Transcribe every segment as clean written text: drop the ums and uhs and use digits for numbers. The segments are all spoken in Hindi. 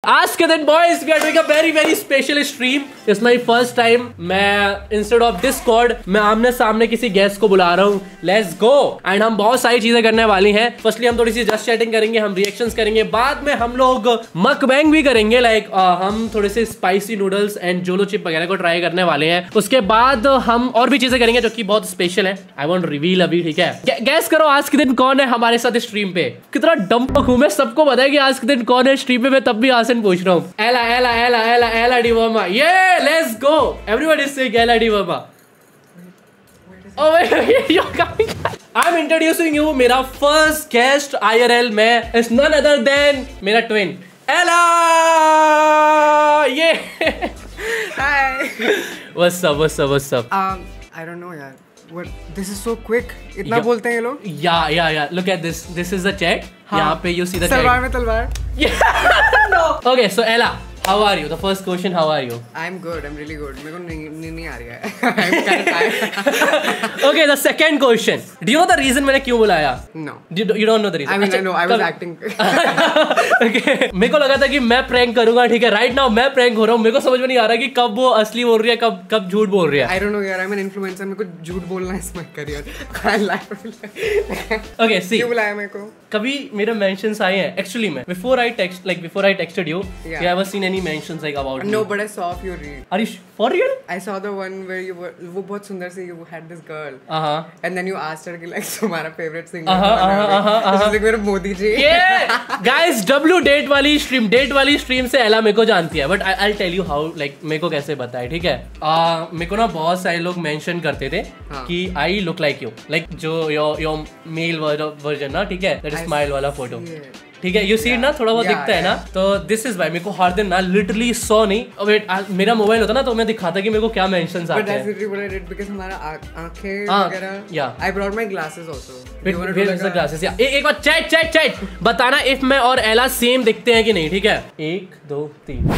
आज के दिन boys we are doing a very very special stream. It's my first time. मैं इंस्टेड ऑफ डिस्कॉर्ड मैं आमने सामने किसी गेस्ट को बुला रहा हूँ। Let's go. एंड हम बहुत सारी चीजें करने वाली हैं। फर्स्टली हम थोड़ी सी जस्ट चैटिंग करेंगे, हम रिएक्शंस करेंगे, बाद में हम लोग मकबैंग भी करेंगे। लाइक हम थोड़े से spicy noodles and Jolo chip वगैरह को ट्राई करने वाले हैं। उसके बाद हम और भी चीजें करेंगे जो कि बहुत स्पेशल है। आई वॉन्ट रिवील अभी, ठीक है। गैस करो आज के दिन कौन है हमारे साथ स्ट्रीम पे। कितना डम्पक हूं मैं, सबको पता है कि आज के दिन कौन है स्ट्रीम पे। मैं तब भी आसन पूछ रहा हूँ। एला एला एला एला एला डी वर्मा, ये let's go. Everyone is saying Ella D Verma. Oh wait, you're coming. I'm introducing you मेरा फर्स्ट गेस्ट IRL में is none other than मेरा ट्विन एला। ये Hi. What's up? What's up? What's up? I don't know यार. What? This is so quick. इतना बोलते हैं ये लोग? Yeah. Look at this. This is the chat. यहाँ पे you see the chat. Salwar में तलवार. Yeah. No. Okay, so Ella, how are you? The first question, how are you? I'm good. I'm really good. मेरे को नहीं आ रही है. I'm kind of tired. Okay, the second question. Do you know the reason मैंने क्यों बुलाया? No. You don't know the reason. I mean, I know. I was acting. Okay. मेरे को लगा था कि मैं प्रैंक करूंगा, ठीक है। Right now मैं प्रैंक हो रहा हूँ। मेरे को समझ में नहीं आ रहा कि कब वो असली बोल रही है, कब झूठ बोल रही है। I don't know यार. I'm an influencer. मेरे को झूठ बोलना है my career. I like. Okay, see. क्यों बुलाया मेरे को? कभी मेरे mentions आए हैं actually में. Before I texted you, you ever seen any mentions like about me? No, but I saw a few reels. Are you for real? I saw the one where you were वो बहुत सुंदर सी you had this girl. And then you asked her कि like तुम्हारा favorite singer कौन है? मेरा Modi ji. Yeah, guys, W date वाली स्ट्रीम से एला मेरे को जानती है, but I'll tell you how, like मेरे को कैसे पता है, ठीक है। मेरे को ना बहुत सारे लोग मेंशन करते थे कि I look like you, like जो your male version ना, ठीक है, that स्माइल वाला फोटो, ठीक है। यू सी ना थोड़ा बहुत दिखता है ना, तो दिस इज वाई मेरे को हर दिन ना लिटरली 100 नहीं, वेट मेरा मोबाइल होता ना तो मैं दिखाता कि मेरे को क्या मेंशंस आते हैं। बिकॉज़ हमारा आंखें वगैरह। I brought my glasses also. Where is the glasses? एक बार चैट बताना इफ मैं और एला सेम दिखते हैं कि नहीं, ठीक है। 1 2 3।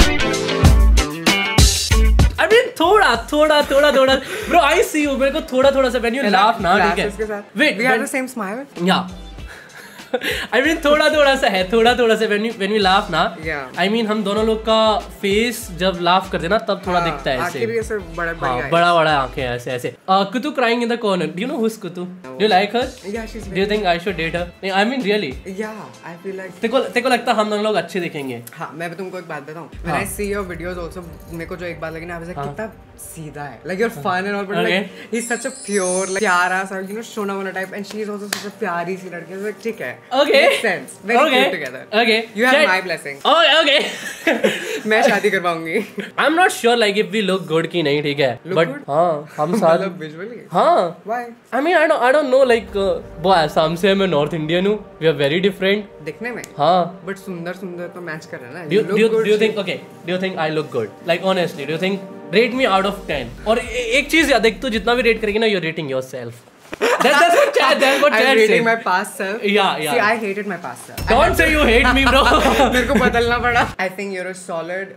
I mean, थोड़ा ब्रो आई सी यू। मेरे को थोड़ा सा व्हेन यू लाफ ना, ठीक है। Wait, we have the same smile. Yeah I mean, थोड़ा सा है, थोड़ा सा when we laugh ना, I mean हम दोनों लोग का फेस जब लाफ करते ना तब थोड़ा दिखता है ऐसे। आंखें भी ऐसे बड़ा आंखें ऐसे। Kutu crying in the corner. Do you know who's Kutu? Do you like her? Yeah, she's. Do you think I should date her? I mean, really? Yeah, I feel like. तेको लगता हम दोनों लोग अच्छे दिखेंगे? हाँ, मैं तुमको एक बात बताऊँ। When I see your videos also, मेरे को जो एक बात लगी ना, I was like कितना सीधा है, like you're fun and all, but like he's such a pure, like प्यारा सा, you know, Shona वोना type, and she is also such a प्यारी सी लड़की, like ठीक है, okay, makes sense, very cute together, okay, you have my blessing, okay, मैं शादी करवाऊंगी। I'm not sure like if we look good कि नहीं, ठीक है, but हाँ हम साथ मतलब visually, हाँ, why? I mean I don't know like वो आसाम से मैं नॉर्थ इंडियन हूँ, we are very different दिखने में, हाँ, but सुंदर तो मैच कर रहा है ना। Do you think okay? Do you think I look good? Like honestly, do you think rate me out of 10? और एक चीज याद है, तू जितना भी रेट करेगी ना, you're rating yourself. That's what chat I'm rating my past self. Yeah. See, I hated my past self. Don't say you hate me, bro. मेरे को बदलना पड़ा. I think you're a solid.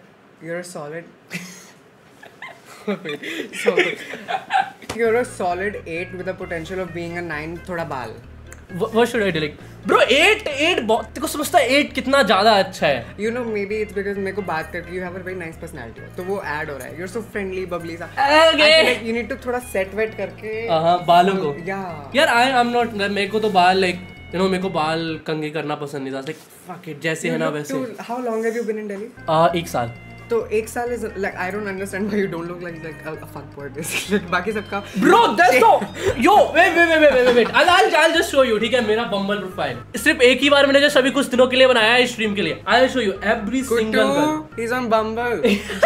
You're a solid 8 with the potential of being a 9. थोड़ा बाल. What should I do? Like, bro, 8 तेको समझता है 8 कितना ज्यादा अच्छा है? You know, maybe it's because मेरे को बात करके you have a very nice personality, तो वो add हो रहा है. You're so friendly, bubbly सा. Okay. Like you need to थोड़ा set wet करके. हाँ, बालों को. Yeah. यार I'm not. मेरे को तो बाल like you know मेरे को बाल कंघी करना पसंद नहीं था. Like fuck it, जैसे है ना वैसे. How long have you been in Delhi? 1 साल. तो 1 साल is like I don't understand why you don't look like a fuckboy basically. बाकी सबका bro that's no yo wait I'll just show you, ठीक है, मेरा बम्बल प्रोफाइल सिर्फ एक ही बार मैंने जस्ट अभी कुछ दिनों के लिए बनाया है स्ट्रीम के लिए। I'll show you every single girl. He's on Bumble.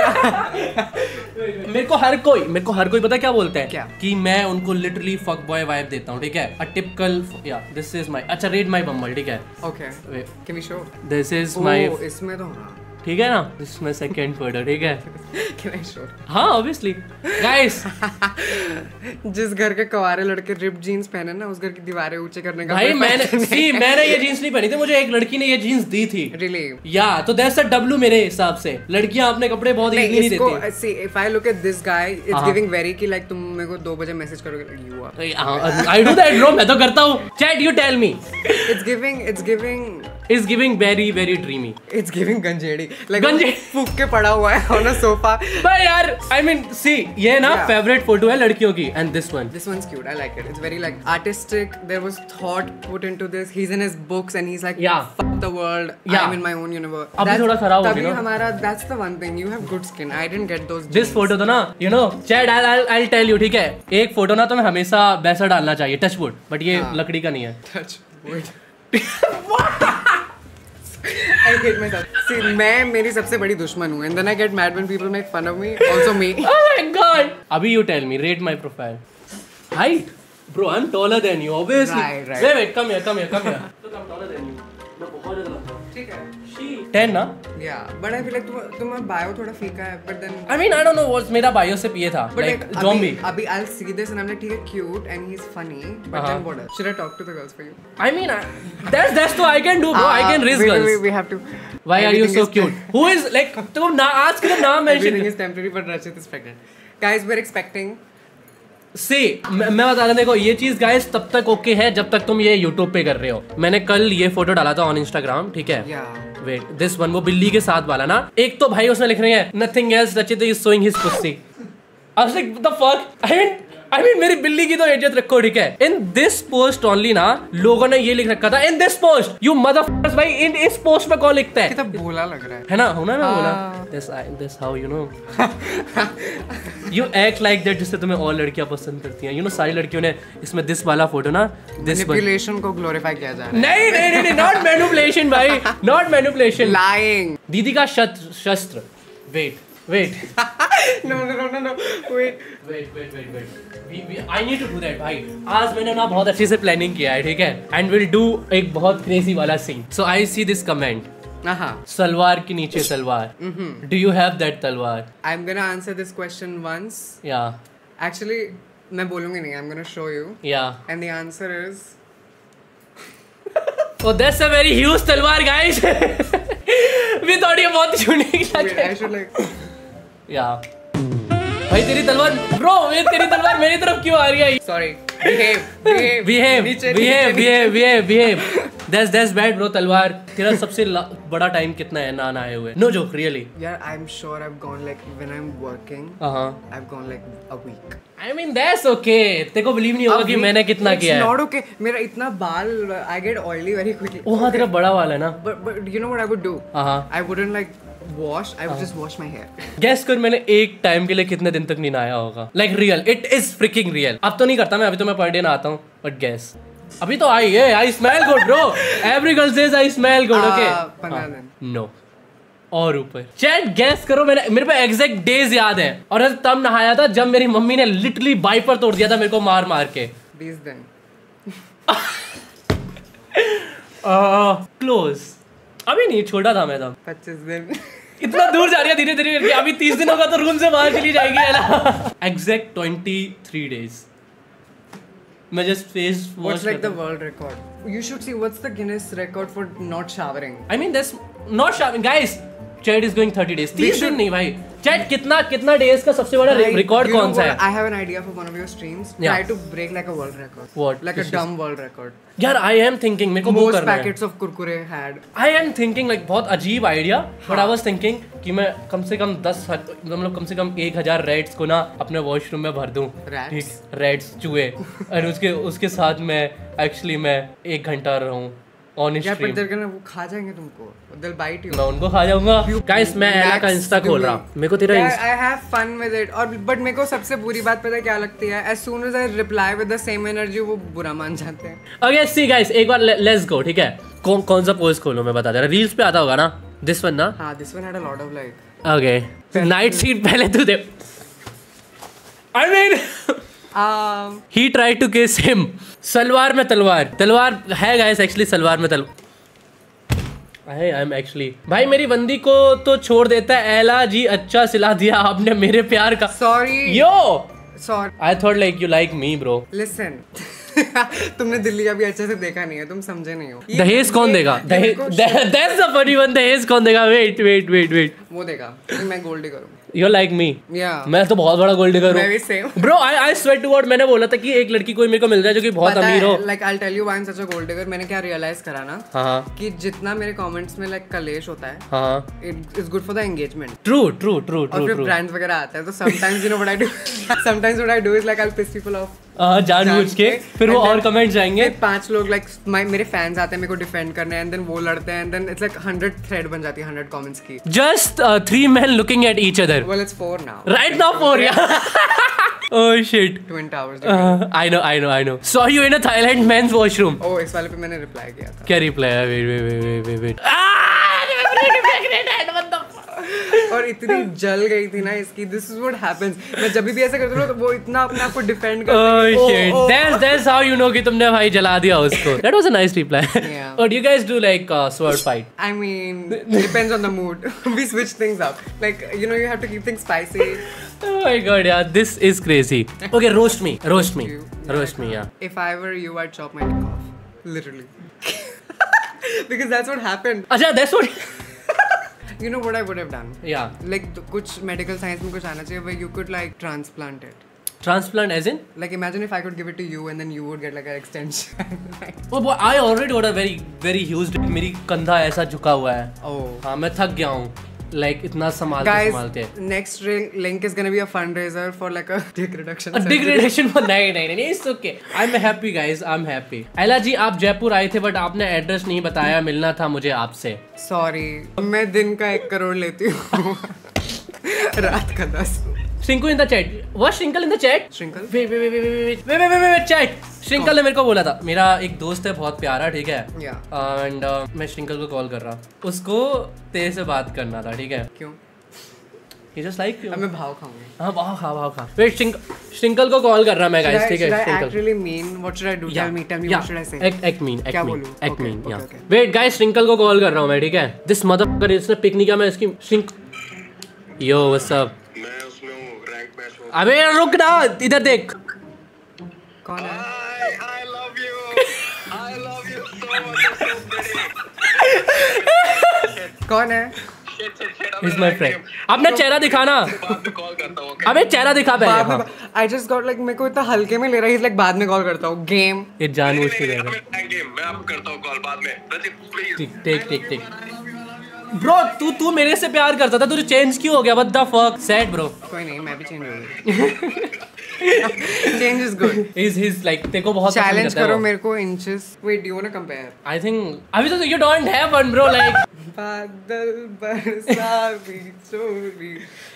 मेरे को हर कोई पता क्या बोलता है क्या कि मैं उनको लिटरली फक बॉय वाइब देता हूँ, ठीक है। अ टिपिकल या दिस इज माय अच्छा रेड माय बम्बल, ठीक है। Okay can we show this is my इसमें तो हाँ ठीक है ना, this is my second photo, ठीक है। Can I show? हाँ ऑब्वियसली गाइस। जिस घर के कवारे लड़के रिप जीन्स पहने ना, उस घर की दीवारें ऊंचे करने का भाई मैंने ये जीन्स नहीं पहनी थी, मुझे एक लड़की ने ये जीन्स दी थी। रियली? या तो दैट्स अ डब्ल्यू मेरे हिसाब से। लड़कियां अपने कपड़े बहुत इजीली नहीं देती। See if I look at this guy it's giving very कि लाइक तुम मेरे को 2 बजे मैसेज करोगे you are. I do that bro, मैं तो करता हूं। Chat you tell me. It's giving It's giving very very dreamy. It's giving गंजेड़ी, like गंजे फूक के पड़ा हुआ है on a sofa. भाई यार, I mean, see, ये ना favorite photo है लड़कियों की, and this one. This one's cute. I like it. It's very like artistic. There was thought put into this. He's in his books and he's like, fuck the world. I'm in my own universe. अभी थोड़ा खराब हो गया ना. हमारा that's the one thing. You have good skin. I didn't get those. This photo तो ना, you know, Chad, I'll tell you, ठीक है. एक फोटो ना तुम्हें हमेशा वैसा डालना चाहिए, touch wood, but ये लकड़ी का नहीं है. Touch wood. I hate myself. See, मैं मेरी सबसे बड़ी दुश्मन हूँ, and then I get mad when people make fun of me. Also me. Oh my god. अभी you tell me, rate my profile. Height, bro, I'm taller than you, obviously. Right. Wait, come here. Look, I'm taller than you. मैं बहुत ज़्यादा लगता हूँ. ठीक है. 10 ना? Yeah, but I feel like तुम्हारा bio थोड़ा फीका है, but then. I mean, I don't know what मेरा bio से पिए था. But like zombie. अभी I'll see this and I'm like, ठीक है, cute and he's funny, but then what else? Should I talk to the girls for you? I mean, that's what I can do, bro. I can raise girls. We have to. Why are you so cute? Who is like? तुम ना आज के नाम mention. Everything is temporary, but Rachit is pregnant. Guys, we're expecting. See, मैं बता रहा देखो ये चीज गाइस तब तक ओके है जब तक तुम ये YouTube पे कर रहे हो. मैंने कल ये फोटो डाला था ऑन Instagram, ठीक है? वेट, दिस वन, वो बिल्ली के साथ वाला ना. एक तो भाई उसमें लिख रही है nothing else Rachit is showing his pussy. I was like what the fuck. I mean मेरी बिल्ली की तो इज्जत रखो, ठीक है? इन दिस पोस्ट ओनली ना लोगों ने ये लिख रखा था, in this post you motherfuckers. भाई इन इस पोस्ट में कौन लिखता है? कितना भोला लग रहा है ना, होना ना बोला. This how you know you act like that, जिससे तुम्हें और लड़कियां पसंद करती हैं. यू नो सारी लड़कियों ने इसमें दिस वाला फोटो ना, दिस मैनिपुलेशन को ग्लोरीफाई किया जा रहा है. नहीं, नॉट मैनिपुलेशन भाई, नॉट मैनिपुलेशन. लाइंग. दीदी का शस्त्र. Wait. No. Wait. I need to do that, भाई. आज मैंने ना बहुत अच्छे से प्लानिंग किया है, ठीक है? And we'll do एक बहुत क्रेजी वाला scene. So I see this comment. Salwar के नीचे salwar. Do you have that तलवार? I'm gonna answer this question once. Yeah. Actually, मैं बोलूँगी नहीं. I'm gonna show you. Yeah. And the answer is. Oh, that's a very huge तलवार, guys. We thought ये बहुत यूनिक लग रहा है. I should like. Yeah. भाई तेरी तलवार, ब्रो, ये तेरी तलवार मेरी तरफ क्यों आ रही है? Sorry. Behave. That's bad, bro. तलवार. तेरा सबसे बड़ा टाइम कितना है ना आए हुए? No joke, really. Yeah, I'm sure I've gone like when I'm working. I've gone like a week. I mean that's okay. तेरे को believe नहीं होगा कि मैंने कितना किया है. It's not okay. मेरा इतना बाल, I get oily very quickly. हाँ, तेरा बड़ा वाला है ना. But you know what I would do? I wouldn't like wash. I would just wash my hair. Guess कर मैंने एक टाइम के लिए कितने दिन तक नहीं नहाया होगा. Like real. It is freaking real. अब तो नहीं करता मैं, अभी तो मैं पर डे नहाता हूँ. But guess. अभी तो आई है. I smell good, bro. Every girl says I smell good. Okay. 15 दिन. No. और ऊपर चैट गैस करो, मेरे पे एग्जैक्ट डेज याद है और तब नहाया था जब मेरी मम्मी ने लिटरली वाइपर तोड़ दिया था मेरे को मार के. 20 दिन. क्लोज. अभी नहीं, छोटा था मैं तब. 25 दिन. इतना दूर जा रही है धीरे धीरे करके. अभी 30 दिन होगा तो रूम से बाहर चली जाएगी, है ना. Exact 23 days. मैं just face wash. What's like the world record? You should see what's the Guinness record for not showering. I mean that's not showering, guys. Chad is going 30 days. 30 दिन नहीं भाई. Chad कितना डेज का सबसे बड़ा रिकॉर्ड कौन सा है? I have an idea for one of your streams. Try to break like a world record. What? Like a dumb world record. यार I am thinking मेरे को वो करना है. Most packets of kurkure had. I am thinking like बहुत अजीब idea, but I was thinking कि मैं कम से कम 1000 रेड्स को ना अपने वॉशरूम में भर दूं. ठीक, रेड्स चूहे. और उसके साथ मैं एक्चुअली मैं 1 घंटा रहूं ऑन स्ट्रीम. वो खा जाएंगे तुमको. They'll bite you. मैं उनको खा जाऊंगा. गाइस मैं एला का इंस्टा खोल रहा हूं. मेरे को तेरा I have fun with it. और बट मेरे को सबसे बुरी बात पता है क्या लगती है? As soon as I reply with the same energy वो बुरा मान जाते हैं. Okay, see guys, एक बार let's go, ठीक है? कौन सा पोस्ट खोलूं मैं बता दे रहा. रील्स पे आता होगा ना this one ना? हाँ, this one had a lot of like. Okay. Night seat पहले तू दे. I mean he tried to kiss him. Salwar में तलवार है गाइस. एक्चुअली सलवार में तलवार. I'm actually भाई मेरी बंदी को तो छोड़ देता है. एला जी अच्छा सिला दिया आपने मेरे प्यार का. Sorry. Yo. Sorry. I thought like you like me, bro. Listen. तुमने दिल्ली का भी अच्छे से देखा नहीं है, तुम समझे नहीं हो। दहेज कौन देगा? That's the funny one. दहेज कौन देगा? Wait. वो देगा, मैं गोल्ड डिगर हूँ। You're like me. Yeah. मैं तो बहुत बड़ा गोल्ड डिगर हूँ। मैं भी same. Bro, I swear to God, मैंने बोला था कि एक लड़की कोई मेरे को मिल जाए जो कि बहुत अमीर हो। Like I'll tell you why I'm such a gold digger. मैंने क्या realize करा ना, हाँ कि जितना मेरे comments में like कलेश होता है, हाँ, it's good for the engagement. True. और फिर brands वगैरह आते हैं, तो sometimes you know what I do? Sometimes what I do is like I'll piss people off. जानबूझ के फिर वो और कमेंट्स जाएंगे। 5 लोग like मेरे फैंस आते हैं मेरे को डिफेंड करने, and then वो लड़ते हैं, and then it's like 100 thread बन जाती है 100 comments की। Just 3 men looking at each other. Well, it's 4 now. Right now 4, yeah. Oh shit. Twin Towers. I know. Saw you in a Thailand men's washroom. Oh, इस वाले पे मैंने रिप्लाई किया था। क्या रिप्लाई है? Wait. और इतनी जल गई थी ना इसकी। This is what happens. मैं जब भी ऐसा करता हूँ तो वो इतना अपने आप को डिफेंड करता है। Oh shit. That's how you know कि तुमने भाई जला दिया उसको. That was a nice reply. Yeah. Or do you guys do like sword fight? I mean, depends on the mood. We switch things up. Like you know, you have to keep things spicy. Oh my god, yeah, this is crazy. Okay, roast me. Yeah. If I were you, I'd chop my dick off. Literally. Because that's what happened. अच्छा, that's what. You know what I would have done? Yeah. Like कुछ medical science में कुछ आना चाहिए where you could like transplant it. Transplant as in? Like imagine if I could give it to you and then you would get like an extension. Oh boy, I already got a very huge dick. मेरी कंधा ऐसा झुका हुआ है। Oh. हाँ, मैं थक गया हूँ। Like इतना संभालते Guys, next link is gonna be a fundraiser for like a dick reduction. A dick reduction for नहीं, it's okay. I'm happy guys, I'm happy. एला जी आप जयपुर आए थे बट आपने एड्रेस नहीं बताया, मिलना था मुझे आपसे। Sorry, मैं दिन का 1 करोड़ लेती हूँ, रात का 10। Shrinkle in the chat. What Shrinkle in the chat? Shrinkle? Wait, chat. Shrinkle ने मेरे को बोला था, मेरा एक दोस्त है बहुत प्यारा, ठीक है? Yeah. And मैं Shrinkle को कॉल कर रहा, उसको तेरे से बात करना था, ठीक है? क्यों? He just like you. अब मैं भाव खाऊंगी। हाँ भाव खा। Wait, Shrinkle को कॉल कर रहा मैं guys, ठीक है? Should I act really mean? What should I do? Tell me. What should I say? Act mean. क्या बोलूँ? Act mean. Okay. Wait guys, Shrinkle को कॉल कर रहा हूँ मैं, ठीक है? This motherfucker इसने पिक नहीं किया, मैं इसकी Yo, what's up? अबे रुक ना, इधर देख। कौन है? I love you so much. कौन है? He's my friend. अपना चेहरा दिखाना। अबे चेहरा दिखा पहले। I just got like मेरे को इतना हल्के में ले रहा है, like बाद में कॉल करता हूँ। Game. ये जानबूझ के ले रहा है। मैं आपको करता हूँ कॉल बाद में। ठीक। ब्रो तू मेरे से प्यार करता था, तुझे चेंज क्यों हो गया? What the fuck? Sad bro. कोई नहीं, मैं भी चेंज हो गई। Change is good. He's like तेको बहुत चैलेंज करो मेरे को inches. Wait, do you wanna compare? I think अभी तो you don't have one bro like. बादल बरसा बिछोड़ी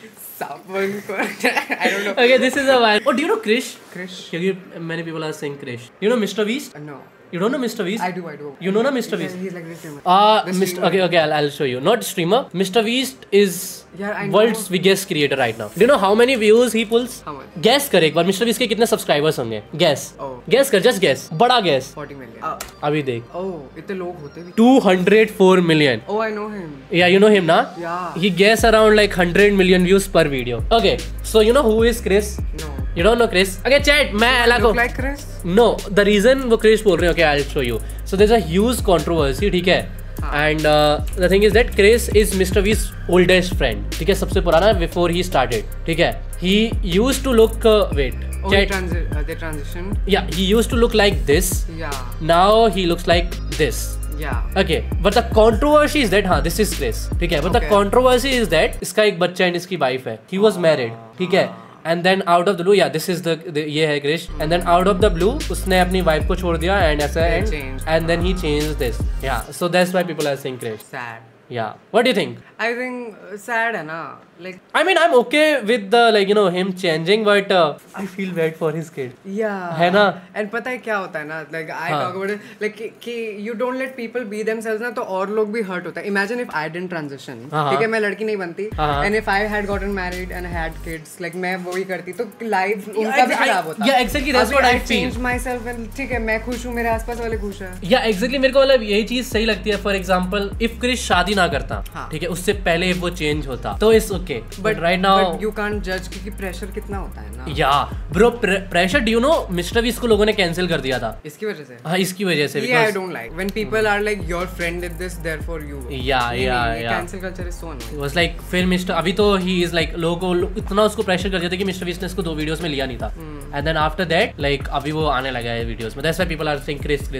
सावन पर I don't know. Okay, this is a one. Oh, do you know Krish? Krish. क्योंकि many people are saying Krish. You know Mr. Beast? No. You don't know Mr. Beast? I do. You know na Mr. Beast? He's like this streamer. Mr. Okay, I'll show you. Not streamer. Mr. Beast is I know. world's biggest creator right now. Do you know how many views he pulls? How much? Guess कर एक बार Mr. Beast के कितने subscribers होंगे? Guess. Oh. Guess कर, just guess. बड़ा guess. 40 million. अभी देख. Oh, इतने लोग होते भी. 204 million. Oh, I know him. Yeah, you know him, na? Yeah. He gets around like 100 million views per video. Okay, so you know who is Chris? No. You don't know Chris? Okay, chat. मैं एला को. Look like Chris? No, the reason वो Chris बोल रहे हैं, okay, I'll show you. So there's a huge controversy, ठीक है? And the thing is that Chris is Mr. Beast's oldest friend, ठीक है? सबसे पुराना before he started, ठीक है? He used to look wait. Oh, they transitioned. Yeah, he used to look like this. Yeah. Now he looks like this. Yeah. Okay, but the controversy is that हाँ, this is Chris, ठीक है? But the controversy is that इसका एक बच्चा and इसकी wife है. He was married, ठीक है? And then out of the blue, yeah, this is the ये है Krish. And then out of the blue, उसने अपनी wife को छोड़ दिया and ऐसा and then he changed this. Yeah, so that's why people are saying Krish. Sad. Yeah. What do you think? I think sad है ना, like. I mean, I'm okay with the like you know him changing, but I feel bad for his kid. Yeah. है ना? And पता है क्या होता है ना, like I talk about it, like कि you don't let people be themselves ना, तो और लोग भी hurt होता है. Imagine if I didn't transition, ठीक है, मैं लड़की नहीं बनती, and if I had gotten married and had kids, like मैं वो ही करती, तो life उनका भी खराब होता. Yeah, exactly. That's what I feel. Change myself and ठीक है, मैं खुश हूँ, मेरे आसपास वाले खुश हैं. Yeah, exactly. मेरे को मतलब यही चीज सही लगती है. For example, if Krish शादी ना करता, ठीक है, उससे पहले वो चेंज होता तो it's okay, but right now you can't जज क्योंकि प्रेशर कितना होता है ना। Yeah bro pressure, do you know Mister Beast को लोगों ने कैंसिल कर दिया था इसकी वजह से। हाँ, इसकी वजह से। I don't like when people are like your friend did this therefore you. Yeah cancel culture is so annoying. Was like फिर मिस्टर अभी तो ही इज लाइक लोगों को इतना उसको प्रेशर कर दिया था कि मिस्टर बीस्ट ने इसको 2 वीडियोस में लिया नहीं था, and then after that like अभी वो आने लगा है वीडियोस में। That's why people are saying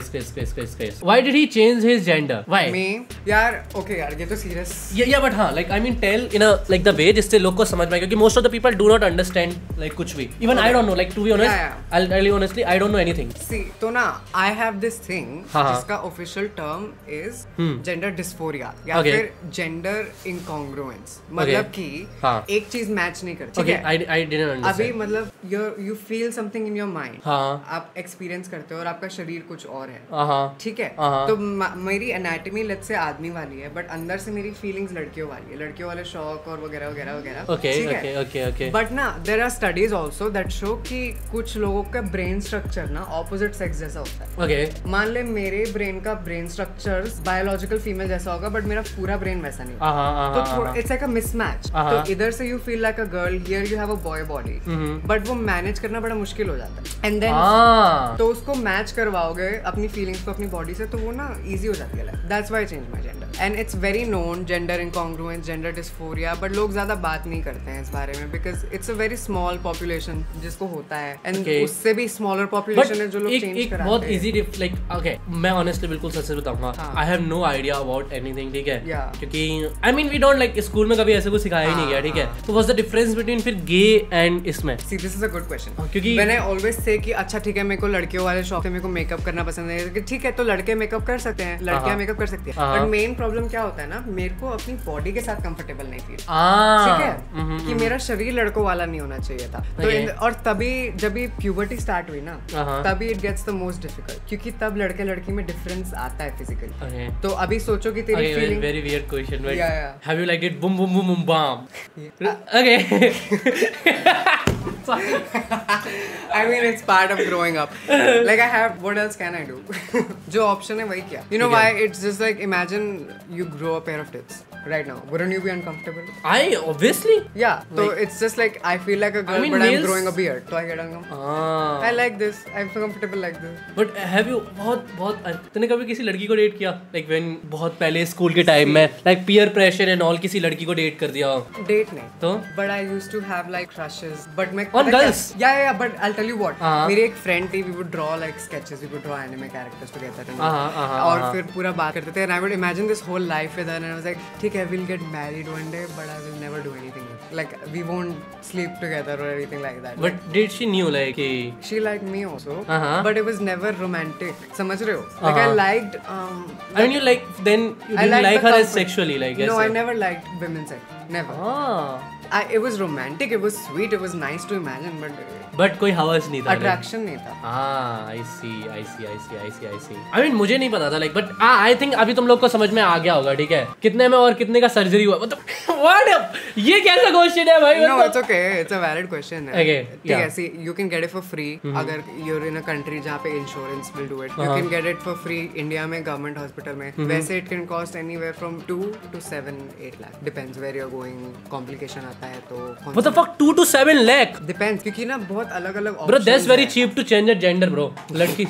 Chris. Why did he change his gender? Why? मैं यार ओके यार ये तो सीरियस। या बट हाँ, like I mean tell in a like the way जिससे लोग को समझ में आए, क्योंकि most of the people do not understand like कुछ भी। Even I don't know, like to be honest, I tell you honestly, I don't know anything. See तो ना आई हैव दिस थिंग जिसका official term is gender dysphoria या फिर जेंडर इनकॉन्ग्रुएंस। मतलब कि एक चीज मैच नहीं करती। Okay, I didn't understand. अभी मतलब you feel something in your mind, हाँ, आप एक्सपीरियंस करते हो और आपका शरीर कुछ और है, ठीक है। हाँ। तो मेरी एनाटॉमी लेट्स से आदमी वाली है, बट अंदर से मेरी फीलिंग्स लड़कियों वाली है, लड़कियों वाले शौक और वगैरह वगैरह वगैरह। ओके। बट ना there are studies also that show कि कुछ लोगों का ब्रेन स्ट्रक्चर ना ऑपोजिट सेक्स जैसा होता है। ओके, मान ले मेरे ब्रेन का ब्रेन स्ट्रक्चर बायोलॉजिकल फीमेल जैसा होगा, बट मेरा पूरा ब्रेन वैसा नहीं होगा, तो इट्स लाइक अ मिसमैच। तो इधर से you feel like a girl, here you have a boy body, but वो मैनेज करना बड़ा मुश्किल हो जाता है। एंड देन तो उसको मैच करवाओगे अपनी फीलिंग्स को अपनी बॉडी से, तो वो ना इजी हो जाती है। That's why I change my gender and it's very known, gender incongruence, gender dysphoria, but लोग ज्यादा बात नहीं करते हैं इस बारे में because it's a very small population जिसको होता है, एंड उससे भी स्मॉलर पॉपुलेशन है जो लोग चेंज कराते हैं। बहुत इजी लाइक ओके, मैं ऑनेस्टली बिल्कुल सच से बताऊंगा, I have no idea about anything, ठीक है, क्योंकि I mean we don't like school में कभी ऐसे कुछ सिखाया ही नहीं गया, ठीक है। तो व्हाट्स द डिफरेंस बिटवीन फिर गे एंड इसमें? See this is a good question, क्योंकि मैंने ऑलवेज से कि अच्छा ठीक है मेरे को लड़कियों वाले शौक है, मेरे को मेकअप करना पसंद है, ठीक है तो लड़के मेकअप कर सकते हैं, लड़कियां मेकअप कर सकती है, बट मेन प्रॉब्लम क्या होता है ना, मेरे को अपनी बॉडी के साथ कंफर्टेबल नहीं फील, ठीक है, कि मेरा शरीर लड़कों वाला नहीं होना चाहिए था। तो और तभी जब भी प्यूबर्टी स्टार्ट हुई ना, तभी it gets the most difficult, क्योंकि तब लड़के लड़की में डिफरेंस आता है फिजिकली। तो अभी सोचो कि तेरी feeling very weird question, but have you like it boom boom boom bomb? Okay, I mean it's part of growing up. Like I have, what else can I do? जो option है वही क्या? You know why? It's just like imagine you grow a pair of tits right now. Wouldn't you be uncomfortable? I obviously. Yeah. So it's just like I feel like a girl, but I'm growing a beard, so I get uncomfortable. I like this. I'm so comfortable like this. But have you बहुत तूने कभी किसी लड़की को डेट किया? Like when बहुत पहले स्कूल के टाइम में, like peer pressure and all, किसी लड़की को डेट कर दिया? Date नहीं. तो? But I used to have like crushes. But मैं on girls. Yeah. But I'll tell you what. मेरी एक friend थी. We would draw like sketches. We would draw anime characters together. और फिर पूरा बात करते थे. And I would imagine this whole life with her. And I was like, ठीक है, we'll get married one day, but I will never do anything. Like we won't sleep together or anything like that. But did she knew like she liked me also, but it was never romantic. समझ रहे हो? Like I liked. I mean you like then you didn't like her as sexually, like? No, I never liked women's sex. Never. It was romantic. It was sweet. It was nice to imagine, but कोई हवस नहीं था, अट्रैक्शन नहीं था। I see. I mean मुझे नहीं पता था like, but I think अभी तुम लोग को समझ में आ गया होगा, ठीक है, कितने में और कितने का सर्जरी हुआ, मतलब what? ये कैसा क्वेश्चन है भाई? No, it's okay. It's a valid question. Okay, ठीक है, see, you can get it for free अगर you're in a country जहाँ पे insurance will do it. You can get it for free India में गवर्नमेंट हॉस्पिटल में। वैसे it can cost anywhere from 2 to 7-8 lakh. Depends where you're going. Complication आता है तो। What the fuck, 2 to 7 lakh? Depends, क्योंकि ना बहुत अलग-अलग Bro, that's very cheap to change your gender, bro. लड़की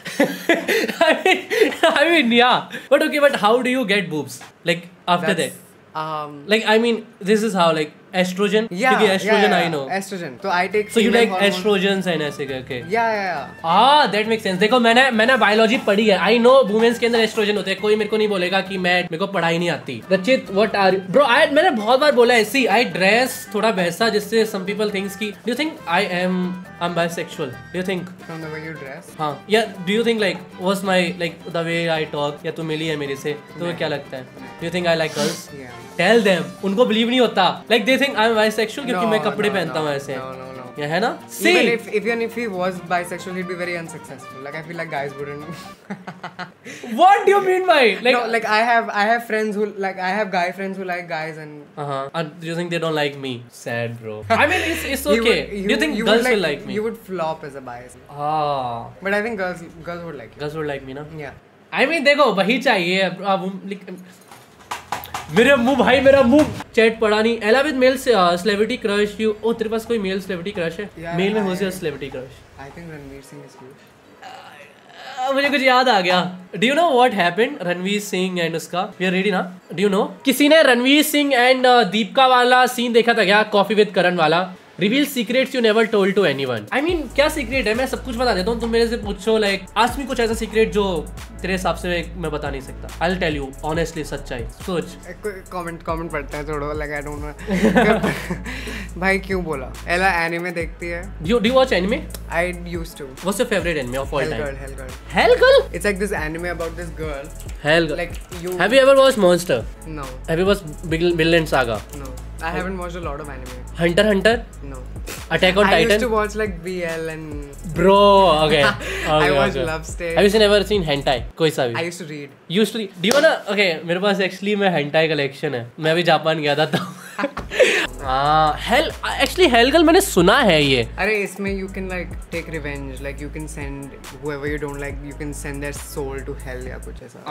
I mean yeah, but how do you get boobs like after that? Like I mean this is how, like estrogen? Yeah, estrogen, I know. Estrogen. So I take. So you like estrogens and ऐसे करके? Yeah. That makes sense. देखो मैंने बायोलॉजी पढ़ी है. I know वुमेन्स के अंदर एस्ट्रोजन होते हैं. कोई मेरे को नहीं बोलेगा कि मेरे को पढ़ाई नहीं आती. Rachit, what are you? Bro, मैंने बहुत बार बोला है. See, I dress थोड़ा वैसा जिससे some people thinks कि do you think I'm bisexual? Do you think? From the way you dress? हाँ. Yeah. Do you think like was my like the way I talk? या तू मिली है मेरे से? तो क्या लगता है? Do you think I like girls? Yeah. Tell them. उनको believe नहीं होता. Like they think I'm bisexual क्योंकि मैं कपड़े पहनता हूँ ऐसे. No. Yeah, है ना? Even if he was bisexual, he'd be very unsuccessful. Like I feel like guys wouldn't. What do you mean by like? No, like I have friends who like I have guy friends who like guys and. Do you think they don't like me? Sad, bro. I mean, it's okay. Do you think girls will like me? You would flop as a bias. But I think girls would like you. Girls would like me, na? Yeah. I mean, देखो वही चाहिए अब मेरे मुंह भाई, मेरा मुंह चैट पड़ा नहीं। Ella with male celebrity crush you. ओ तेरे पास कोई मेल सेलिब्रिटी क्रश है? मेल में हो से celebrity crush? I think Ranveer Singh is cute. मुझे कुछ याद आ गया। Do you know what happened? Ranveer Singh and उसका, वी आर रेडी ना? डू यू नो किसी ने रणवीर सिंह एंड दीपिका वाला सीन देखा था क्या? कॉफी विद करण वाला। Reveal secrets you never told to anyone. I mean क्या सीक्रेट है? मैं सब कुछ बता देता हूँ, तुम मेरे से पूछो लाइक आस्क मी कुछ ऐसा सीक्रेट जो तेरे हिसाब से मैं बता नहीं सकता। I will tell you honestly, सच्चाई। सोच। कमेंट पढ़ता है छोड़ो, लाइक आई डोंट नो। भाई क्यों बोला? एला एनीमे देखती है? Do you watch anime? I used to. What's your favourite anime of all time? Hell Girl. Hell? It's like this anime about this girl. Hell Girl. Like you. Have you ever watched Monster? No. Have you watched Vinland Saga? No. I haven't watched a lot of anime. Hunter? No. Attack on I Titan? used to watch like BL and. Bro, okay. I watched Love Stage. Have you never seen hentai? कोई सा भी? I used to read. Used to read. Do you wanna? Okay, मेरे पास actually में hentai collection है। मैं भी जापान गया था तो। Hell Girl मैंने सुना है ये। अरे इसमें you can like take revenge, like you can send whoever you don't like, you can send their soul to hell या कुछ ऐसा।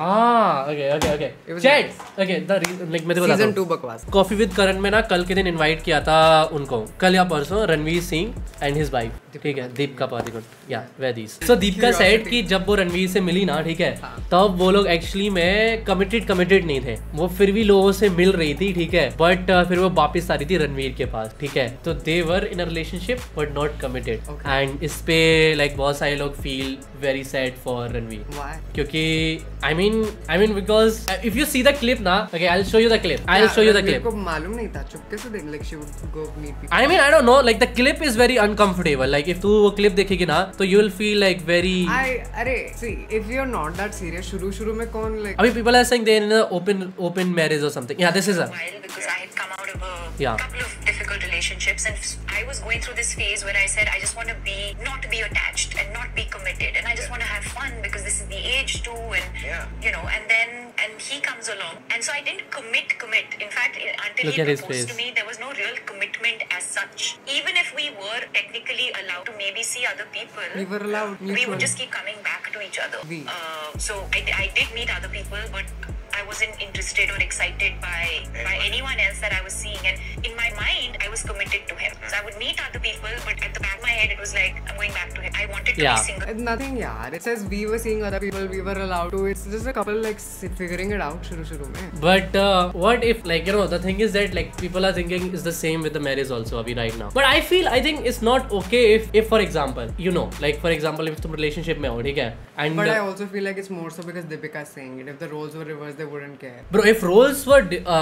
Okay. Chat. Okay, like मैं तो बताता हूँ। Season 2 बकवास। कॉफी विद करण में ना कल के दिन इनवाइट किया था उनको, कल या परसों, Ranveer Singh and his wife, ठीक है, दीपिका पादुकोण, या वेदीज। सो दीपिका सेड कि जब वो रणवीर से मिली ना, ठीक है, तब वो लोग एक्चुअली में कमिटेड नहीं थे, वो फिर भी लोगों से मिल रही थी, ठीक है, बट फिर वो वापस आ रही थी रणवीर के पास, ठीक है, तो they were in a relationship but not committed. And इस पे लाइक बहुत सारे लोग feel very sad for Ranveer, क्योंकि I mean because if you see the clip ना, okay I will show you the clip, मेरे को मालूम नहीं था, चुपके से देख, like she would go meet people. I mean I don't know, like the clip is very uncomfortable, like if तू वो क्लिप देखेगी ना तो you will feel like very, अरे see if you are not that serious, शुरू में कौन लाइक, अभी people are saying they in open marriage और समथिंग, या this is a because I had come out of a couple of difficult relationships and I was going through this phase where I said I just want to not be attached and not be committed and I just want to have fun because this is the age too, and you know, and he comes along and so I didn't commit. In fact, until he proposed to me, there was no real commitment as such. Even if we were technically allowed to maybe see other people, we were allowed, we would just keep coming back to each other. So I did meet other people, but I wasn't interested or excited by anyone else that I was seeing, and in my mind I was committed to him. So I would meet other people, but at the back of my head it was like I'm going back to him. I wanted to be single. It's nothing, yaar. It says we were seeing other people, we were allowed to. It's just a couple like figuring it out shuru mein. But what if, like, you know, the thing is that like people are thinking is the same with the marriage also abhi right now. But I think it's not okay if for example, you know, like for example if तुम relationship में हो, ठीक है, and but I also feel like it's more so because Deepika is saying it. If the roles were reversed, they wouldn't care. Bro, if roles were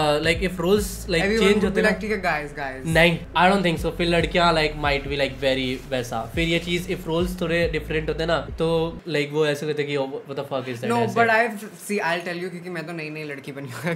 if roles like change होते like ठीक है guys नहीं, I don't think so. फिर लड़कियां like might be like very वैसा, फिर ये चीज if roles थोड़े different होते ना तो like वो ऐसे कहते कि what the fuck is that? No, but I'll tell you क्योंकि मैं तो नई लड़की बनी हूँ।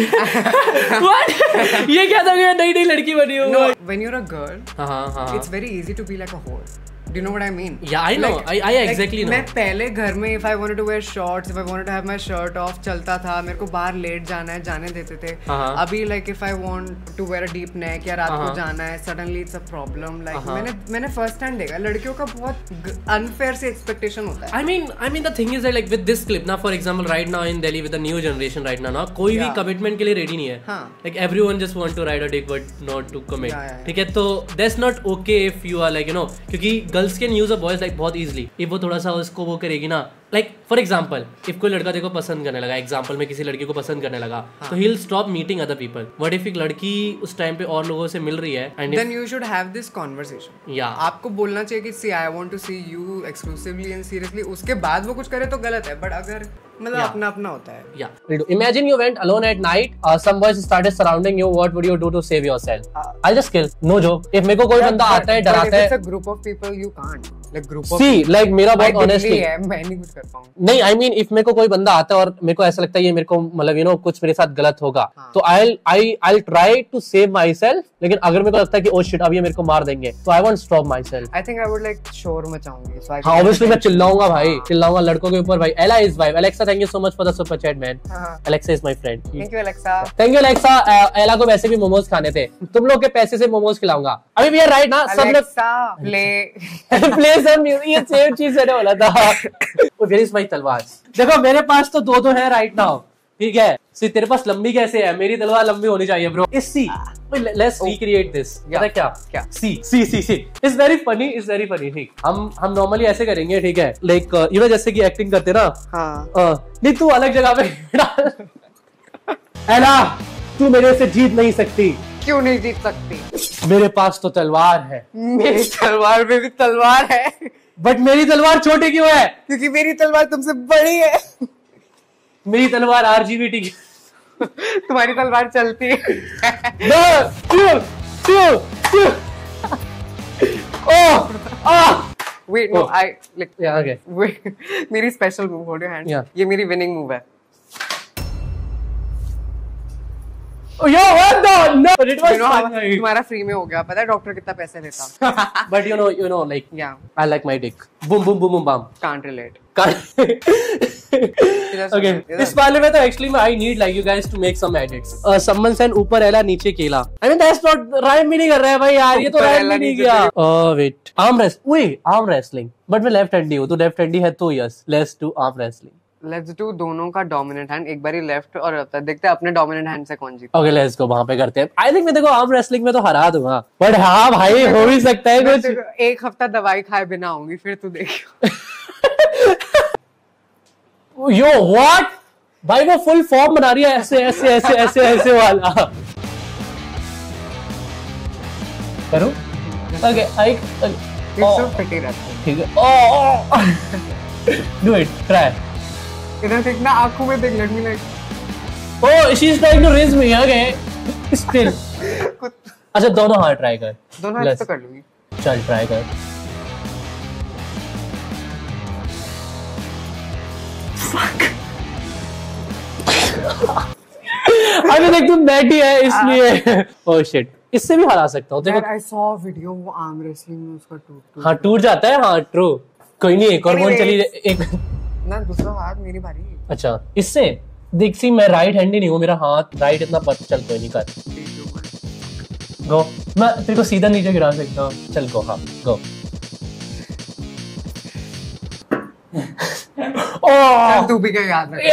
What? ये क्या था कि नई लड़की बनी हूँ? No, when you're a girl, हाँ, it's very easy to be like a whore. Do you know what I mean? Yeah, I know. Like, I exactly know. मैं पहले घर में if I wanted to wear shorts, if I wanted to have my shirt off, चलता था, मेरे को बाहर लेट जाना है, जाने देते थे। अभी like if I want to wear a deep neck या रात को जाना है, suddenly it's a problem. Like मैंने first hand देखा, लड़कियों का बहुत unfair से expectation होता है। I mean the thing is that like with this clip ना, for example right now in Delhi with the new generation right now ना, कोई भी commitment के लिए ready नहीं है। Like everyone just want to ride a dick but not to commit। ठीक है, तो that's not okay if you are like, you know, क्योंकि girls can use a boys like बहुत इजीली, इफ वो थोड़ा सा उसको वो करेगी ना, लाइक फॉर एग्जांपल इफ कोई लड़का देखो पसंद करने लगा, एग्जांपल में किसी लड़की को पसंद करने लगा, तो he will stop meeting other people. But if एक लड़की उस टाइम पे और लोगों से मिल रही है and then you should have this conversation. या आपको बोलना चाहिए कि see I want to see you exclusively and seriously, उसके बाद वो कुछ करे तो गलत है, बट अगर मतलब अपना अपना होता है। या imagine you went alone at night, some boys started surrounding you, what would you do to save yourself? I'll just kill, no joke. if मेरे को कोई बंदा आता है डराता है, if it's a group of people you can't, like group of see like मेरा बहुत honestly मैं नहीं कुछ कर पाऊंगा। नहीं, I mean if मेरे को कोई बंदा आता है और मेरे को ऐसा लगता है ये मेरे को मतलब you know कुछ मेरे साथ गलत होगा, तो I'll try to save myself, लेकिन अगर मेरे को लगता है कि oh shit अब ये मेरे को मार देंगे, तो I won't stop myself. I think I would like शोर मचाऊंगी, so हाँ obviously मैं चिल्लाऊंगा भाई, चिल्लाऊंगा लड़कों के ऊपर भाई। Ella is wife. Alexa, thank you so much for the super chat man. Alexa is my friend. Thank you Alexa. Thank you Alexa. Ella को वैसे भी मोमोज खाने थे, तुम लोग के पैसे से मोमोज खिलाऊंगा। अभी भी राइट ना सब लोग प्ले सब म्यूजिक, ये सेम चीज मैंने बोला था। Where is my तलवार? देखो मेरे पास तो दो है राइट नाउ, ठीक है। सी तेरे पास लंबी कैसे है? मेरी तलवार लंबी होनी चाहिए ब्रो। इस सी लेट्स रिक्रिएट दिस। पता है क्या see see see see it's very funny, it's very funny. ठीक, हम नॉर्मली ऐसे करेंगे, ठीक है, लाइक यू नो जैसे कि एक्टिंग करते ना। नहीं तू अलग जगह पे एला, तू मेरे से जीत नहीं सकती। क्यों नहीं जीत सकती? मेरे पास तो तलवार है। मेरी तलवार में भी तलवार है, बट मेरी तलवार छोटी क्यों है? क्योंकि मेरी तलवार तुमसे बड़ी है। मेरी तलवार RGBT की। तुम्हारी तलवार चलती है। Wait, no, Yeah, okay. Wait, मेरी special move, hold your hand. Yeah. ये मेरी विनिंग मूव है। Yo, what the? No, but it was You know, fun. तुम्हारा फ्री में हो गया। पता है डॉक्टर कितना पैसे लेता? But you know, like, Yeah, I like my dick. Boom, boom, boom, boom, bam. can't relate. Okay. इस वाले में तो actually I need like you guys to make some edits. Someone send ऊपर एला नीचे केला. I mean that's not rhyme भी नहीं कर रहा है भाई यार, ये तो rhyme भी नहीं किया. Wait, arm wrestling. But मैं left handy हूँ, तो left handy है तो yes. Let's do arm wrestling. Let's do दोनों का डोमिनेंट हैंड, एक बारी लेफ्ट और देखते हैं अपने डोमिनेंट हैंड से कौन जीता। Okay, let's go, वहां पे करते हैं। I think मैं देखो आर्म रेसलिंग में तो हरा दूंगा, बट हाँ भाई हो भी सकता है कुछ। एक हफ्ता दवाई खाए बिना आऊंगी, फिर तू देखियो। Yo, what? भाई वो फुल फॉर्म बना रही है, ऐसे ऐसे ऐसे ऐसे ऐसे वाला। करूं? Okay, फिटी रहता है। ठीक है। Do it, try. इधर देखना, आंखों में देख, let me like. Oh, she's trying to raise me. Okay, still. अच्छा दोनों हाथ ट्राई कर। दोनों हाथ तो कर लूंगी। चल ट्राई कर। अभी देख तुम बैठी है इसलिए। Oh shit, इससे भी हरा सकता हूँ। देखो I saw video, वो आर्म रेसलिंग में उसका टूट। हाँ टूट जाता है, हाँ ट्रू। कोई नहीं, एक और कौन चली एक ना, दूसरा हाथ मेरी बारी। अच्छा इससे देख, सी मैं राइट हैंडी नहीं हूँ, मेरा हाथ राइट इतना पत चल कोई नहीं कर। गो, मैं तेरे को सीधा नीचे गिरा सकता हूँ। चल गो, हाँ गो। तू भी क्या याद रख।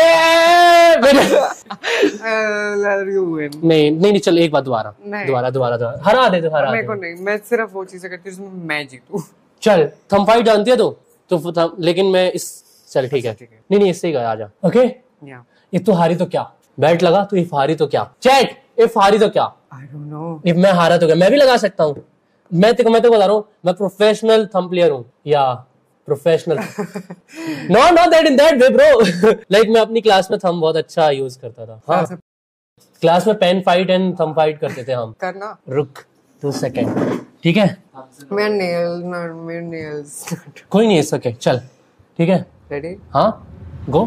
नहीं चल एक बार दोबारा हरा दे, तो हरा मेरे को नहीं, मैं सिर्फ वो चीजें करती हूँ जिसमें मैं जीतूं। चल थम फाइट जानती है तो लेकिन मैं इस चल ठीक है। नहीं इससे ही गया, आजा। ओके ये तो हारी तो क्या, बैट लगा तो इफ हारी तो क्या, चैट इफ हारी तो क्या, आई डोंट नो, इफ मैं हारा तो क्या। मैं भी लगा सकता हूँ, मैं तो बता रहा हूँ, मैं प्रोफेशनल थंब प्लेयर हूँ या professional. No not that in that way bro. Like मैं अपनी क्लास में थंब बहुत अच्छा यूज करता था। हाँ क्लास में pen fight and thumb fight करते थे हम। करना, रुक 2 सेकेंड, ठीक है। मेरे नेल्स कोई नहीं, इट्स ओके, चल ठीक है। रेडी? हाँ गो।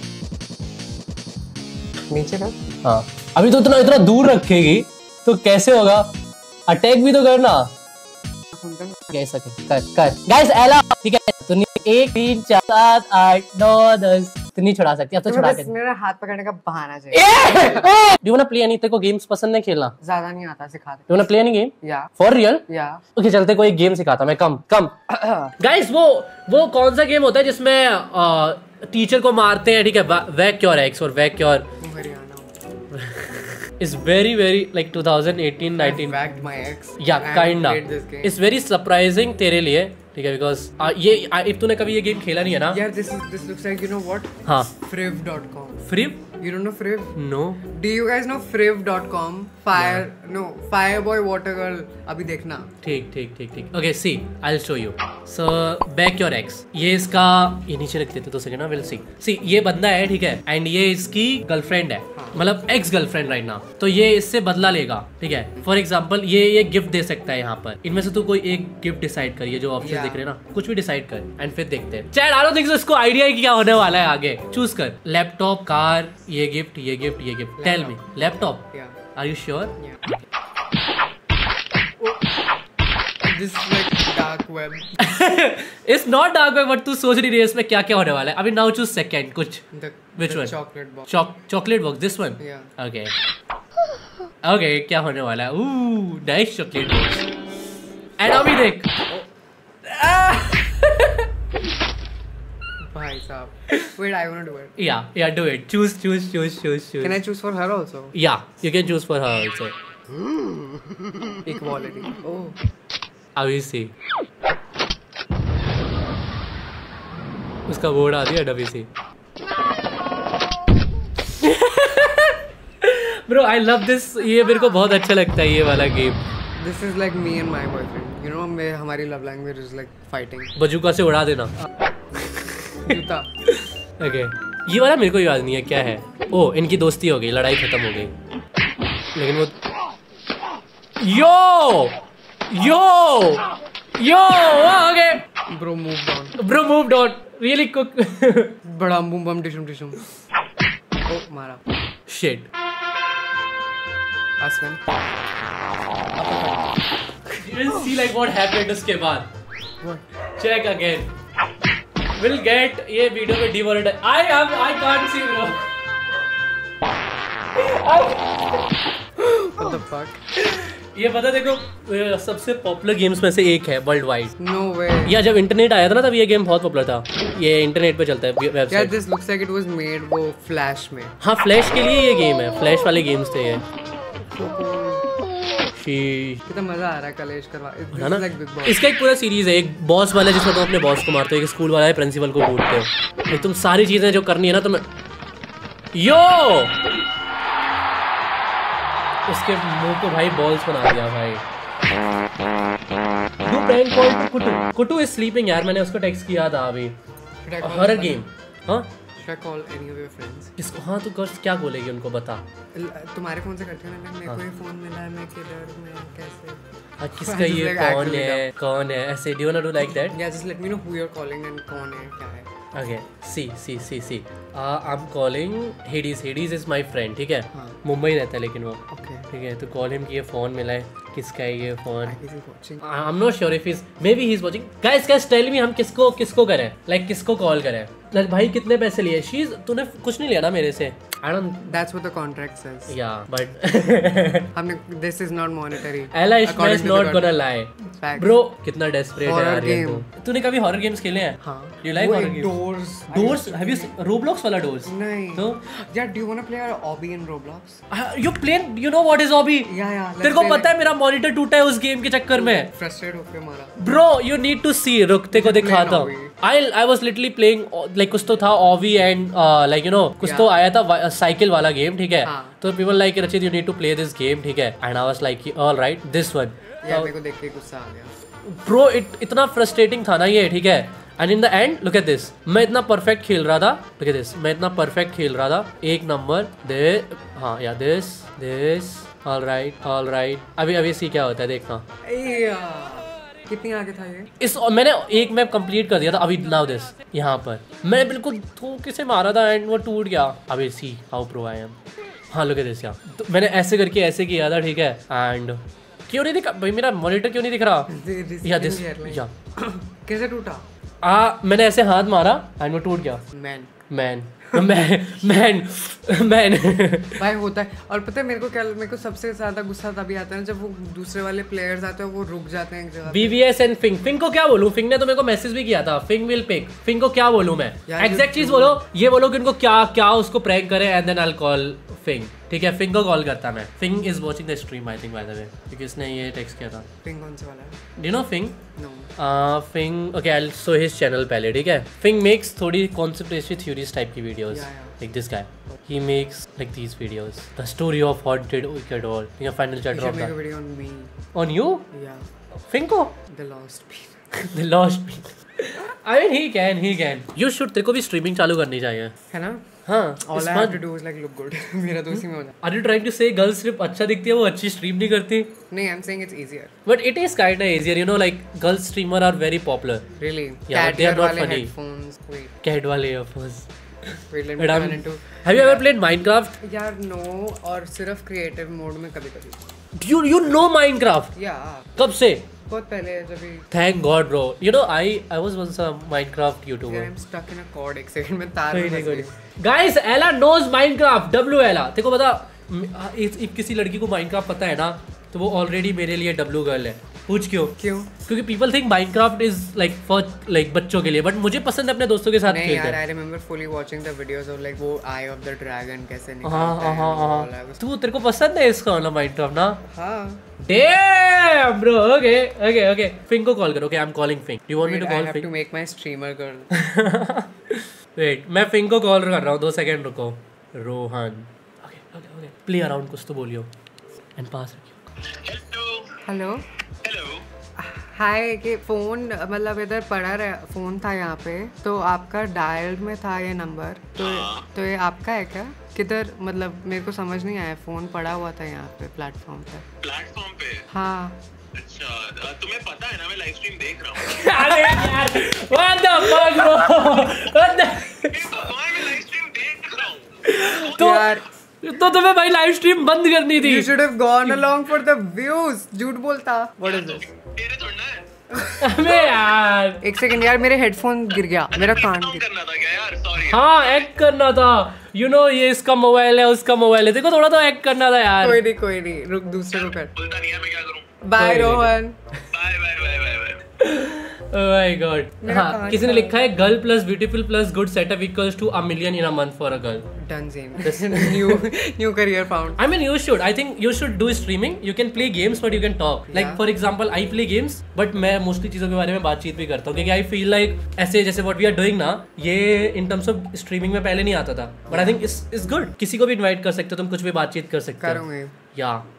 नीचे रख। हाँ अभी तो इतना दूर रखेगी तो कैसे होगा, अटैक भी तो करना। कैसा कर गाइस एला, ठीक है। तो 1 3 4 7 8 9 10 तो नहीं छुड़ा सकती, अब तो छुड़ा के। मेरा हाथ पकड़ने का बहाना चाहिए। Do you want to play any? तेरे को गेम्स पसंद है खेलना? ज्यादा नहीं आता, सिखा दे। Do you want to play any game? Yeah for real? Yeah okay चलते, कोई गेम सिखाता मैं। कम गाइस वो कौन सा गेम होता है जिसमें टीचर को मारते हैं, ठीक है, वैक योर एक्स और whack your is very like 2018 19 whacked my ex. Yeah, kinda. It's very surprising तेरे लिए, ठीक है, because ये if तूने कभी ये गेम खेला नहीं है ना। Yeah, this looks like, you know what? हाँ Friv.com. Friv? You don't know Friv? No. Do you guys know Friv.com? Fireboy Watergirl. अभी देखना। ठीक। Okay, see, I'll show you. So back your ex. ये इसका, ये नीचे रख देते 2 सेकंड ना, we'll see. See, ये बंदा है, ठीक है, एंड ये इसकी गर्लफ्रेंड है, मतलब एक्स गर्लफ्रेंड राइट नाउ। तो ये इससे बदला लेगा, ठीक है। फॉर एग्जाम्पल ये गिफ्ट दे सकता है यहाँ पर। इनमें से तू कोई एक गिफ्ट डिसाइड कर, ये जो ऑप्शन दिख रहे हैं ना, कुछ भी डिसाइड कर एंड फिर देखते हैं। चैट आई डोंट थिंक इसको आइडिया है कि क्या होने वाला है आगे। चूज कर, लैपटॉप, कार, ये gift. Tell me, laptop? Are you sure? This is like dark web. It's not dark web, but तू सोच रही है इसमें क्या क्या होने वाला है। अभी नाउ चूज सेकंड कुछ। Which one? Chocolate box. Chocolate box. This one. Yeah. Okay, क्या होने वाला है? Nice chocolate box. And अभी देख। भाई साहब. Wait, I wanna do it. Yeah, do it. Choose. Can I choose for her also? Yeah, you can choose for her also. Equality. Oh. I will see. उसका बोर्ड आ दिया WC. Bro, I love this. ये मेरे को बहुत अच्छा लगता है ये वाला game. This is like me and my boyfriend. You know, हमारी love language is like fighting. Bazooka से उड़ा देना. जूता. Okay. ये वाला मेरे को याद नहीं है क्या है. ओ, इनकी दोस्ती हो गई, लड़ाई खत्म हो गई. लेकिन वो Yo! Okay. Bro, moved on. Really cook. बड़ा बम टिशुम. Oh, मारा. Shit. Aspen. You didn't see like what happened उसके बाद. What? Check again. We'll get ये वीडियो में demonetized. I can't see bro. What the fuck? ये पता देखो सबसे पॉपुलर गेम्स में से एक है वर्ल्ड वाइड. No way. या जब इंटरनेट आया था ना तब ये गेम बहुत पॉपुलर था. ये इंटरनेट पे चलता है website. Yeah, this looks like it was made वो फ्लैश में. हाँ फ्लैश के लिए ये गेम है. फ्लैश वाले गेम्स थे ये. कितना मजा आ रहा है कलेश करवा. है ना. इसका एक पूरा सीरीज है. एक बॉस वाला जिसमें तुम अपने बॉस को मारते हो. एक स्कूल वाला है प्रिंसिपल को कूटते हो. तुम सारी चीजें जो करनी है ना तुम्हें. उसके मुंह को भाई बॉल्स बना दिया भाई. Do prank call to Kutu is sleeping यार. मैंने उसको टेक्स्ट किया था अभी. Horror game. हाँ Should I call any of your friends? किसको. हाँ तू क्या बोलेगी उनको बता. तुम्हारे फोन से करते हो ना. मेरे को ये फोन मिला है. मैं किधर में कैसे. किसका ये कौन है ऐसे. Do you want to like that. Yeah, just let me know who you're calling and कौन है क्या है. Okay, see. I'm calling Hades. Hades is my friend. ठीक है. मुंबई रहता है लेकिन वो. ठीक है. तो कॉल हिम कि ये फोन मिला है. किसका है ये phone. I'm not sure if maybe he's watching. Guys tell me हम किसको करें. Like किसको कॉल करें. Like भाई कितने पैसे लिए. तूने कुछ नहीं लिया ना मेरे से. I don't. That's what the contract says. Yeah, but this is not monetary. Ella is not gonna lie. Facts. Bro, कितना desperate है यार ये तो. तूने कभी horror games खेले हैं? हाँ. You like horror games? Doors? Have you seen Roblox वाला Doors? नहीं. तो? Yeah, do you wanna play Obby in Roblox? You know what is Obby? Yeah. तेरे को पता है मेरा मॉनिटर टूटा है उस गेम के चक्कर में. Frustrated होके मारा. Bro, you need to see. रुक तेरे को दिखाता हूँ. I was literally playing like कुछ तो था Obby and like you know कुछ तो आया था साइकिल वाला गेम. ठीक है. तो people like Rachit you need to play this game. ठीक है. And I was like all right this one. यार मेरे को देख के गुस्सा आ गया. Bro, इतना frustrating था ना ये. ठीक है. And in the end, look at this. मैं इतना perfect खेल रहा था. Look at this. मैं इतना perfect खेल रहा था. एक नंबर. हाँ या this. All right. अभी सी क्या होता है देखना. कितनी आगे था ये. मैंने एक मैप कंप्लीट कर दिया था. अभी नाउ दिस. यहाँ पर मैं बिल्कुल थोके से मारा था एंड वो टूट गया. अभी see how pro I am. हाँ लुक एट दिस. यहाँ तो मैंने ऐसे करके ऐसे किया था. ठीक है. एंड क्यों नहीं दिखा भाई मेरा मॉनिटर क्यों नहीं दिख रहा. या दिस. या कैसे टूटा. मैंने ऐसे हाथ मारा एंड वो टूट गया. मैन भाई होता है. और पता है मेरे को सबसे ज्यादा गुस्सा तभी आता है जब वो दूसरे वाले प्लेयर्स आते हैं वो रुक जाते हैं एक जगह. BVS एंड फिंग को क्या बोलूं. फिंग ने तो मेरे को मैसेज भी किया था. फिंग विल पिक. फिंग को क्या बोलूं मैं. एग्जैक्ट चीज बोलो. ये बोलो कि उनको क्या उसको प्रैंक करे and then I will call Fink. ठीक है. फिंग को कॉल करता मैं. Fink is watching the stream I think by the way क्योंकि इसने ये टेक्स्ट किया था. फिंग कौन से वाला है. Do you know Fink. No. Fink okay I will show his channel पहले. ठीक है. फिंग मेक्स थोड़ी कॉन्स्पिरेसी थ्योरीज टाइप की videos. Like this guy, he makes like these videos. The story of haunted wicked wall. Your final chapter of that. Make a video on me. On you? Yeah. Finko? The lost people. The lost people. I mean he can. You should. तेरे को भी streaming चालू करनी चाहिए. है ना? हाँ. All I have to do is like look good. मेरा तो इसी में हो जाता. Are you trying to say girls सिर्फ अच्छा दिखती है वो अच्छी stream नहीं करती? नहीं, I'm saying it's easier. But it is kinda easier. You know like girls streamer are very popular. Really? Yeah, they are not funny. Headphones. Wait. Cat वाले earphones. Wait, let me turn into. Have you ever played Minecraft? यार no और सिर्फ creative mode में कभी-कभी. You know Minecraft? Yeah. कब से? बहुत पहले जब भी. Thank God, bro. You know I was once a Minecraft YouTuber. I'm stuck in a cord. एक सेकंड में तार में फंस गई. Guys, Ella knows Minecraft. W Ella. तेरे को पता किसी लड़की को Minecraft पता है ना तो वो ऑलरेडी मेरे लिए W गर्ल है. पूछ क्यों? क्योंकि people think Minecraft is like for like बच्चों के लिए, बट मुझे पसंद है अपने दोस्तों के साथ नहीं खेलना। यार, I remember fully watching the videos of like वो Eye of the Dragon कैसे निकलता है। हाँ। तू तेरे को पसंद है इसका वाला Minecraft ना? हाँ। Damn bro, okay. Fink को कॉल करो, okay, I'm calling Fink. Do you want me to call Fink? I have to make my streamer girl. Wait, मैं Fink को कॉल कर रहा हूँ, 2 सेकंड रुको। रोहन, okay, play around कुछ तो बोलियो, and पास रखियो। हेलो। हेलो। हाय, कि फ़ोन मतलब इधर पड़ा रहा, फ़ोन था यहाँ पे, तो आपका डायल में था ये नंबर, तो ये आपका है क्या? किधर, मतलब मेरे को समझ नहीं आया, फ़ोन पड़ा हुआ था यहाँ पे प्लेटफॉर्म पे। हाँ। अच्छा, तुम्हें पता है ना मैं लाइव स्ट्रीम देख रहा हूँ। अरे यार, what the fuck bro? What the? मैं लाइव स्ट्रीम देख रहा हूँ। तो यार, तो तुम्हें भाई लाइव स्ट्रीम बंद करनी थी। You should have gone along for the views. झूठ बोलता। What is this? तेरे थोड़ा है। अबे यार, एक सेकंड यार, मेरे हेडफोन गिर गया, मेरा कान गिर। करना था क्या यार? सॉरी। हाँ एक्ट करना था, you know ये इसका मोबाइल है उसका मोबाइल है, देखो थोड़ा तो एक्ट करना था यार। कोई नहीं, रुक, दूसरे को कर। बोलता नहीं है, मैं क्या करूँ? Bye Rohan. Bye. Oh my God. हाँ, किसी ने लिखा है girl plus beautiful plus good setup equals to $1 million in a month for a girl. Done Zane. New career found. I mean you should. I think you should do streaming. You can play games but you can talk. Like Yeah. for example, I play games but मैं mostly चीज़ों के बारे में बातचीत भी करता हूँ क्योंकि I feel like ऐसे जैसे what we are doing ना, ये in terms of streaming में पहले नहीं आता था. But I think it's good. किसी को भी invite कर सकते हो तुम, कुछ भी बातचीत कर सकते हो. करूँगी. Yeah.